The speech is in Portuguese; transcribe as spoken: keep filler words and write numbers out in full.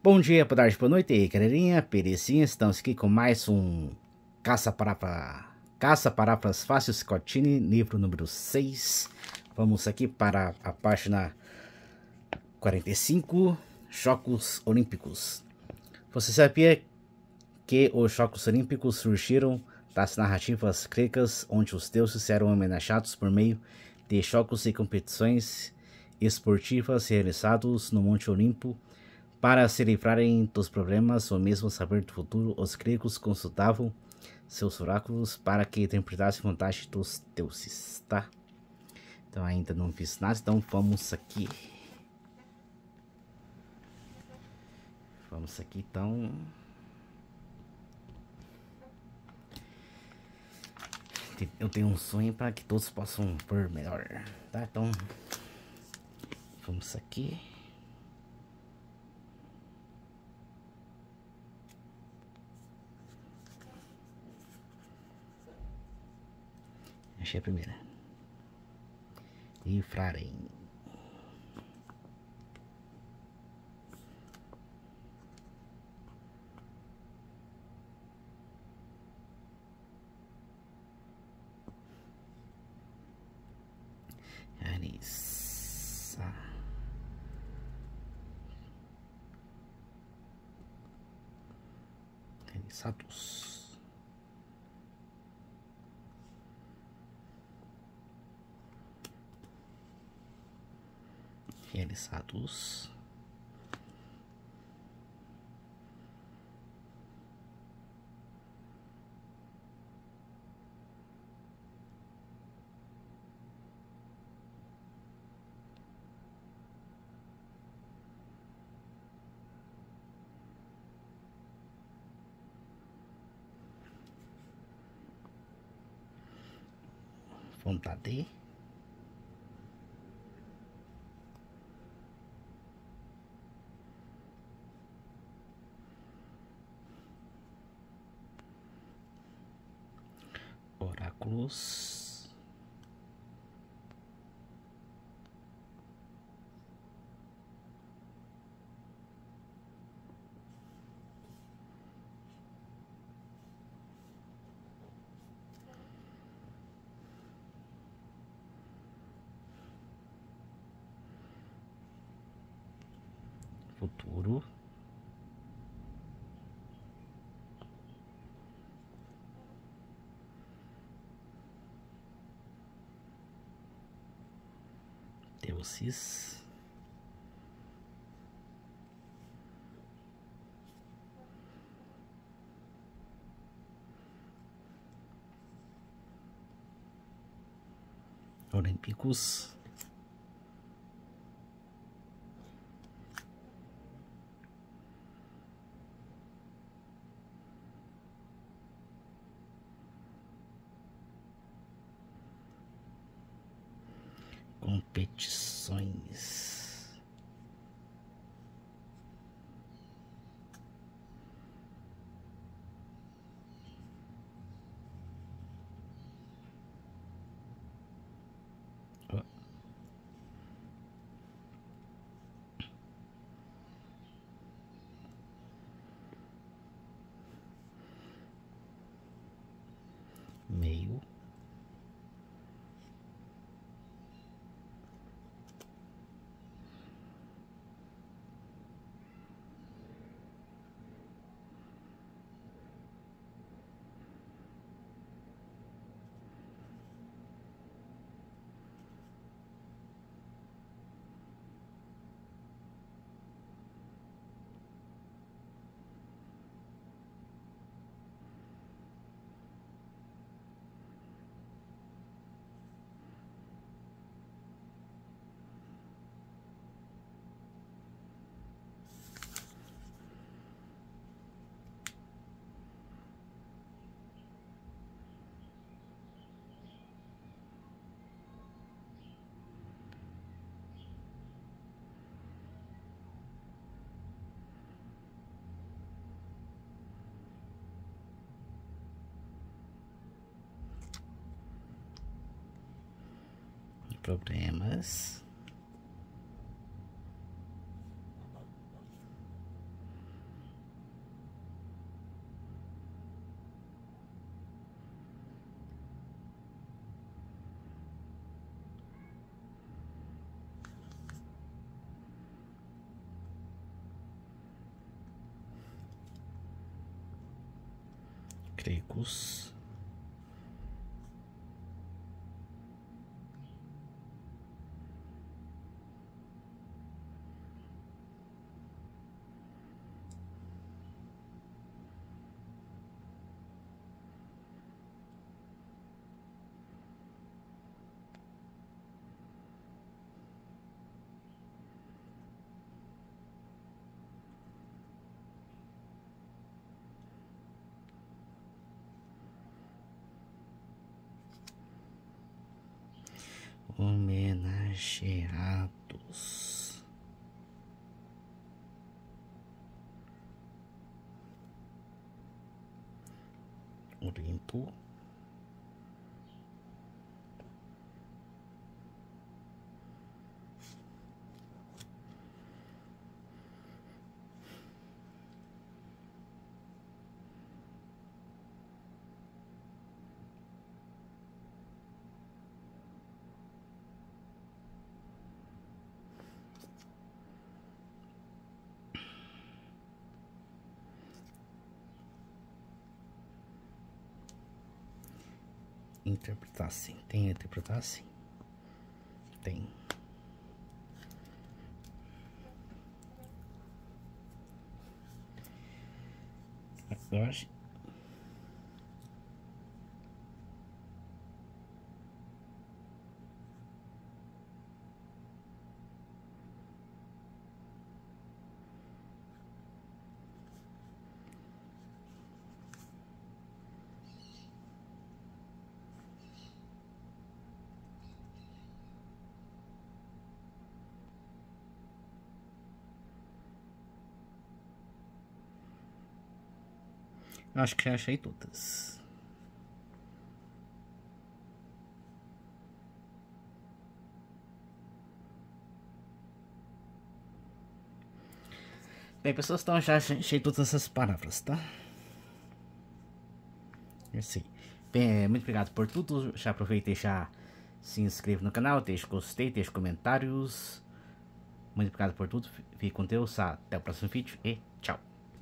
Bom dia, boa tarde, boa noite, aí, galerinha, perecinha, estamos aqui com mais um Caça para Caça Palavras Fáceis Scotini, livro número seis. Vamos aqui para a página quarenta e cinco, Jogos Olímpicos. Você sabia que os Jogos Olímpicos surgiram das narrativas gregas, onde os deuses eram homenageados por meio de jogos e competições esportivas realizados no Monte Olimpo? Para se livrarem dos problemas ou mesmo saber do futuro, os gregos consultavam seus oráculos para que interpretassem a vontade dos deuses, tá? Então ainda não fiz nada, então vamos aqui. Vamos aqui, então. Eu tenho um sonho para que todos possam ver melhor, tá? Então, vamos aqui. Achei a primeira. Livrarem. Arissa. Realizados. Realizados. Vontade. Oráculos. Futuro. Deuses. Olímpicos. Competições. Oh. Meio. Problemas. secos. Homenageados. Olimpo. Interpretar assim, tem interpretar assim, tem. Agora acho que já achei todas. Bem, pessoas, então já achei todas essas palavras, tá? Assim. Bem, muito obrigado por tudo. Já aproveita e já se inscreva no canal, deixe gostei, deixe comentários. Muito obrigado por tudo. Fique com Deus. Até o próximo vídeo e